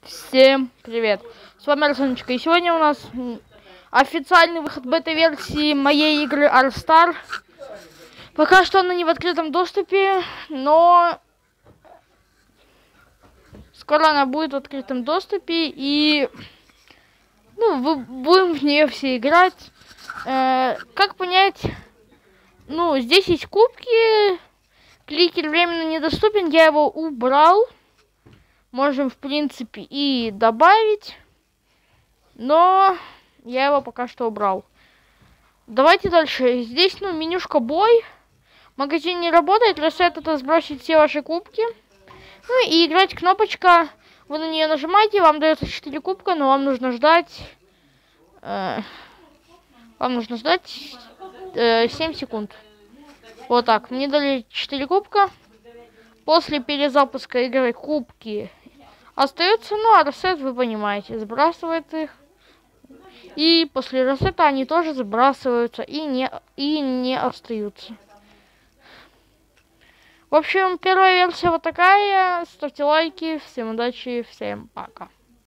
Всем привет! С вами Арсеночка, и сегодня у нас официальный выход бета-версии моей игры All-Star. Пока что она не в открытом доступе, но скоро она будет в открытом доступе, и будем в нее все играть. Как понять? Здесь есть кубки, кликер временно недоступен, я его убрал. Можем, в принципе, и добавить, но я его пока что убрал. Давайте дальше. Здесь, менюшка бой. Магазин не работает. Ресет — это сбросить все ваши кубки. И играть кнопочка. Вы на нее нажимаете, вам дается 4 кубка, но вам нужно ждать... 7 секунд. Вот так. Мне дали 4 кубка. После перезапуска игры кубки остаются, а ресет, вы понимаете, сбрасывает их. И после ресета они тоже сбрасываются и не остаются. В общем, первая версия вот такая. Ставьте лайки. Всем удачи, всем пока.